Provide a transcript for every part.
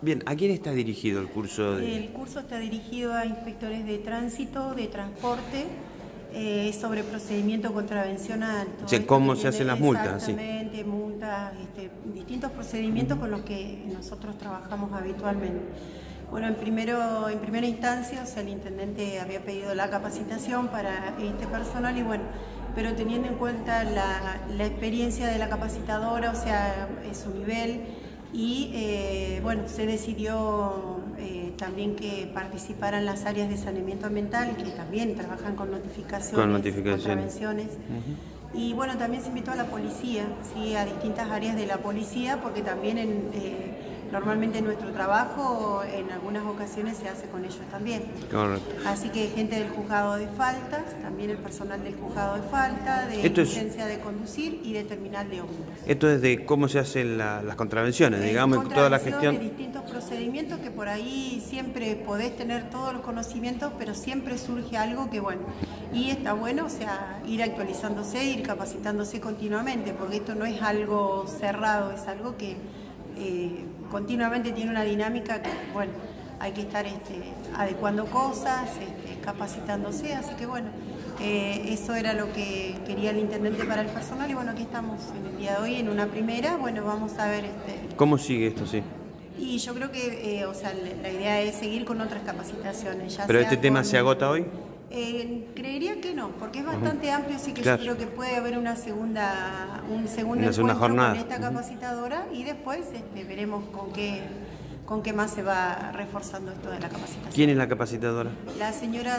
Bien, ¿a quién está dirigido el curso? El curso está dirigido a inspectores de tránsito, de transporte, sobre procedimiento contravencional. O sea, ¿cómo se hacen las multas? Exactamente, multas, distintos procedimientos con los que nosotros trabajamos habitualmente. Bueno, en primera instancia, o sea, el intendente había pedido la capacitación para este personal y bueno, pero teniendo en cuenta la experiencia de la capacitadora, o sea, su nivel, y bueno, se decidió también que participaran las áreas de saneamiento ambiental, que también trabajan con notificaciones, contravenciones. Y bueno, también se invitó a la policía, ¿sí? A distintas áreas de la policía, porque también normalmente nuestro trabajo en algunas ocasiones se hace con ellos también. Correcto. Así que gente del juzgado de faltas, también el personal del juzgado de falta, de licencia de conducir y de terminal de ómnibus. Esto es de cómo se hacen las contravenciones, digamos, toda la gestión. Distintos procedimientos que por ahí siempre podés tener todos los conocimientos, pero siempre surge algo que bueno, y está bueno, o sea, ir actualizándose, ir capacitándose continuamente, porque esto no es algo cerrado, es algo que continuamente tiene una dinámica que, bueno, hay que estar adecuando cosas, capacitándose, así que bueno, eso era lo que quería el intendente para el personal y bueno, aquí estamos en el día de hoy en una primera, bueno, vamos a ver ¿Cómo sigue esto, sí? Y yo creo que, o sea, la idea es seguir con otras capacitaciones. ¿Pero este tema se agota hoy? Creería que no, porque es bastante amplio, así que yo creo que puede haber un segundo encuentro jornada con esta capacitadora y después veremos con qué más se va reforzando esto de la capacitación. ¿Quién es la capacitadora? La señora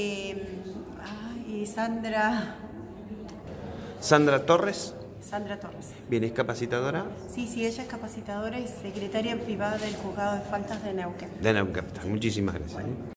Sandra... ¿Sandra Torres? Sandra Torres. Bien, ¿es capacitadora? Sí, ella es capacitadora y secretaria privada del juzgado de faltas de Neuquén. De Neuquén, muchísimas gracias.